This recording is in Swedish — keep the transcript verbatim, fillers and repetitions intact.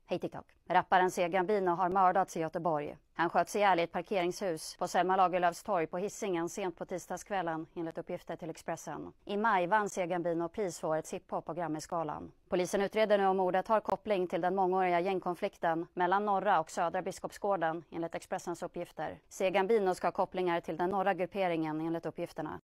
Hej TikTok. Rapparen C Gambino har mördats i Göteborg. Han sköts ihjäl i ett parkeringshus på Selma Lagerlöfs torg på Hisingen sent på tisdagskvällen enligt uppgifter till Expressen. I maj vann C Gambino pris för årets hiphop på Grammisgalan. Polisen utreder nu om mordet har koppling till den mångåriga gängkonflikten mellan norra och södra Biskopsgården enligt Expressens uppgifter. C Gambino ska ha kopplingar till den norra grupperingen enligt uppgifterna.